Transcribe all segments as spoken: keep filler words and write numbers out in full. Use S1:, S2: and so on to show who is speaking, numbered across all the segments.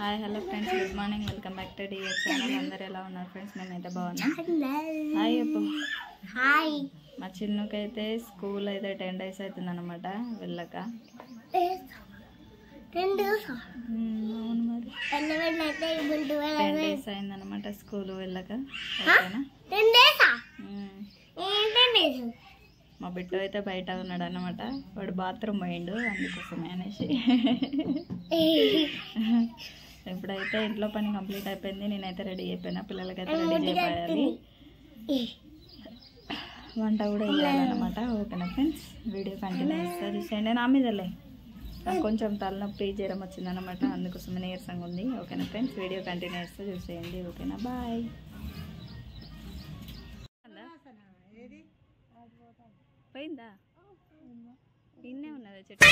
S1: Hi hello friends, good morning, welcome back to dear channel. అందరు ఎలా ఉన్నారు friends? మేమైతే బాగున్నాం. హాయ్ అప్పు.
S2: హాయ్.
S1: మా చిన్నకైతే స్కూల్ అయితే టెన్ డేస్ అవుతుంది అనమాట వెళ్ళక. అవును మరి టెన్ డేస్ అయిందనమాట స్కూల్ వెళ్ళక. మా బిడ్డ అయితే బయట ఉన్నాడు అనమాట. వాడు బాత్రూమ్ పోయిండు, అందుకోసమే అనేసి. ఇప్పుడైతే ఇంట్లో పని కంప్లీట్ అయిపోయింది. నేనైతే రెడీ అయిపోయినా, పిల్లలకైతే రెడీ చేయాలి, వంట కూడా వేయాలన్నమాట. ఓకేనా ఫ్రెండ్స్, వీడియో కంటిన్యూ చేస్తా చూసేయండి. నా మీదలే కొంచెం తలనొప్పి జ్వరం వచ్చిందనమాట, అందుకోసమే నీరసంగా ఉంది. ఓకేనా ఫ్రెండ్స్, వీడియో కంటిన్యూ చేస్తా చూసేయండి. ఓకేనా, బాయ్. పోయిందా? ఇన్నే ఉన్నదా చెట్టు?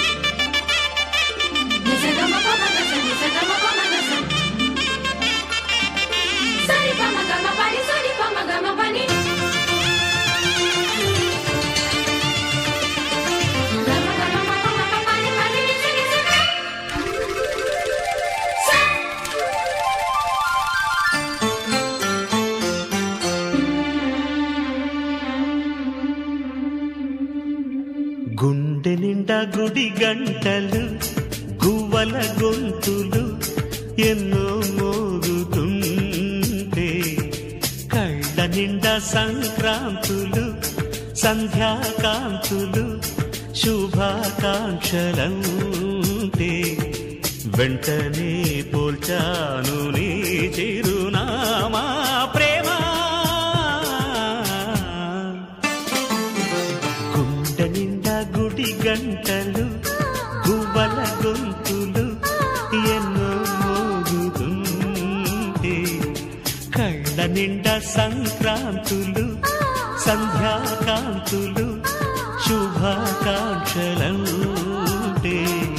S3: గుండె నిండా గుడి గంటలు, గువ్వల గొంతులు ఎన్నో మోగుతుంటే, కళ్ళ నిండా సంక్రాంతులు, సంధ్యాకాంతులు, శుభాకాంక్షలంటే, వెంటనే పోల్చాను నీ చిరునామా ప్రేమ. గుండె నిండా గుడి గంటలు, గువ్వల గొంతులు ఎన్నో మోగుతుంటే, కళ్ళ నిండా సంక్రాంతులు, సంధ్యాకాంతులు, శుభాకాంక్షలంటే.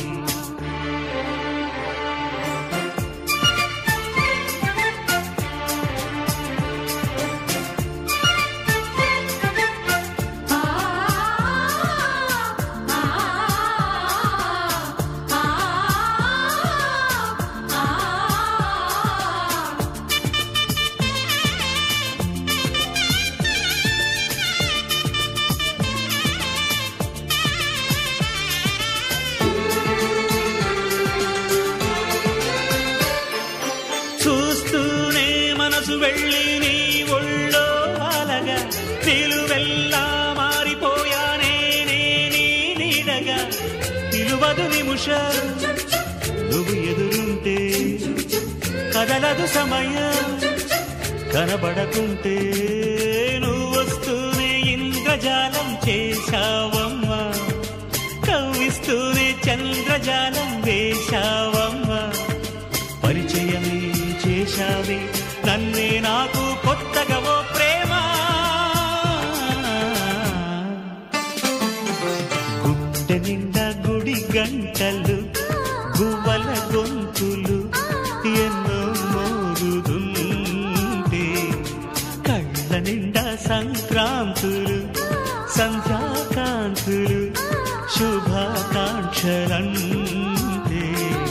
S3: చూస్తూనే మనసు వెళ్ళి నీ ఒళ్ళో అలగా, నిలువెల్లా మారిపోయానే నీ నీడగా. నిలువదు నిమిషం నువ్వు ఎదురుంటే, కదలదు సమయం కనబడకుంటే, నువ్వు వస్తూనే ఇంద్రజాలం చేశావమ్మా, కవ్విస్తూనే చంద్రజాలం వేశావమ్మా. పరిచయమే చేశావే నన్నే నాకు కొత్తగా ఓ ప్రేమ. గుండె నిండా గుడి గంటలు, గువ్వల గొంతులు ఎన్నో మోగుతుంటే, కళ్ళ నిండా సంక్రాంతులు, సంధ్యాకాంతులు, శుభాకాంక్షలంటే.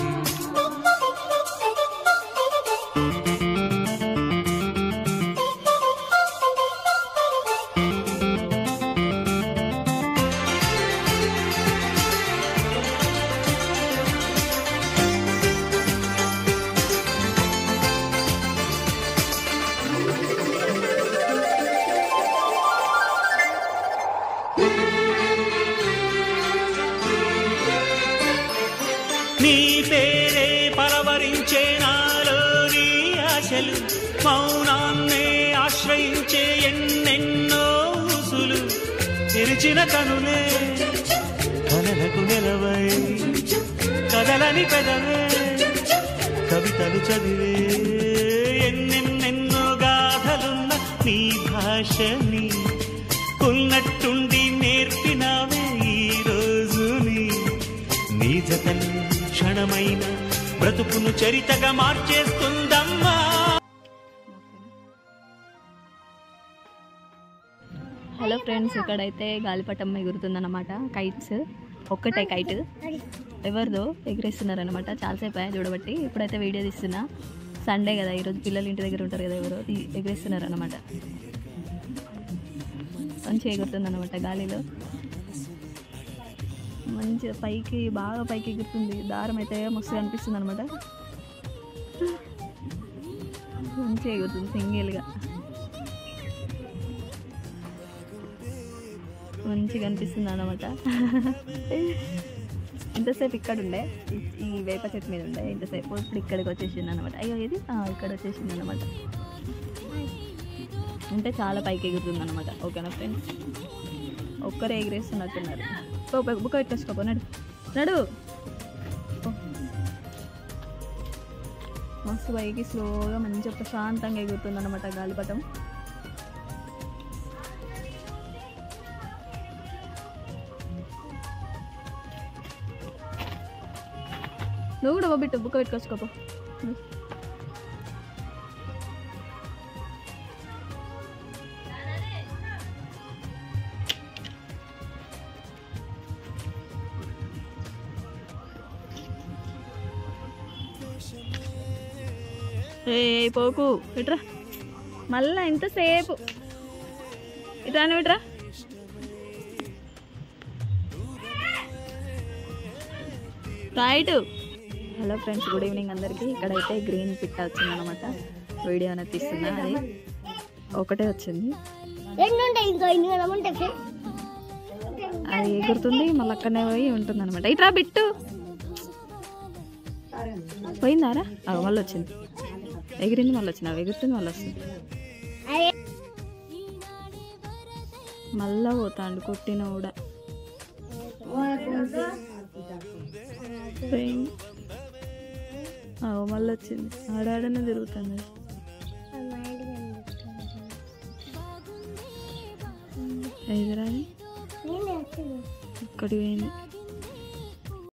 S3: నీ పేరే పరవరించే నాలోని ఆశలు, మౌనాన్నే ఆశ్రయించే ఎన్నెన్నో ఊసులు, తెరిచిన కనులే కలలకు నిలవై, కదలని పెదవే కవితలు చదివే, ఎన్నెన్నెన్నో గాథలున్న నీ భాషని ఉన్నట్టుండి నేర్పినావే ఈ రోజుని. నీ జతలు క్షణమైన బ్రతుకును చరితగా మార్చేస్తుందమ్మా.
S1: హలో ఫ్రెండ్స్, ఇక్కడైతే గాలిపటం ఎగురుతుందన్నమాట, కైట్స్. ఒక్కటే కైట్ ఎవరిదో ఎగిరేస్తున్నారు అనమాట. చాలాసేపు అయ్యా చూడబట్టి. ఇప్పుడైతే వీడియో తీస్తున్నా. సండే కదా ఈరోజు, పిల్లలు ఇంటి దగ్గర ఉంటారు కదా, ఎవరో ఎగిరేస్తున్నారు అనమాట. మంచిగా ఎగురుతుంది అనమాట గాలిలో. మంచిగా పైకి బాగా పైకి ఎగురుతుంది. దారం అయితే మస్తు అనిపిస్తుంది అనమాట. మంచిగా ఎగురుతుంది సింగిల్గా. మంచిగా అనిపిస్తుంది అన్నమాట. ఇంతసేపు ఇక్కడ ఉండే, ఈ వేప చెట్టు మీద ఉండే ఇంతసేపు. ఇప్పుడు ఇక్కడికి వచ్చేసింది అనమాట. అయ్యో ఇది ఇక్కడ వచ్చేసింది అనమాట. అంటే చాలా పైకి ఎగురుతుంది అనమాట. ఓకేనా ఫ్రెండ్స్, ఒక్కరే ఎగిరేస్తున్నట్టున్నారు. బుక్క పెట్టేసుకోపో, నడు నడు. మస్తు పైకి స్లోగా మంచిగా ప్రశాంతంగా ఎగురుతుంది అనమాట గాలిపటం. నువ్వు కూడా బిట్టు బుక్క పెట్టుకొచ్చుకోపో. ఏ పోకు ఇట్రా, మళ్ళా ఎంతసేపు ఇట్రాను ఇట్రా. Right. Hello friends, good evening అందరికీ. ఇక్కడైతే గ్రీన్ పిట్ట వచ్చిందనమాట. వీడియో అనేది తీస్తున్నా. అది ఒకటే వచ్చింది, అది ఎగురుతుంది మళ్ళీ అక్కడనే పోయి ఉంటుంది అనమాట. ఇట్రా బిట్టు. పోయిందారా? అవి మళ్ళీ వచ్చింది, ఎగిరింది మళ్ళీ వచ్చింది, అవి ఎగురుతుంది మళ్ళీ వస్తుంది. మళ్ళా పోతాండు కొట్టిన కూడా. మళ్ళీ వచ్చింది, ఆడాడనే తిరుగుతుంది. ఎదురాని ఒక్కటి పోయింది.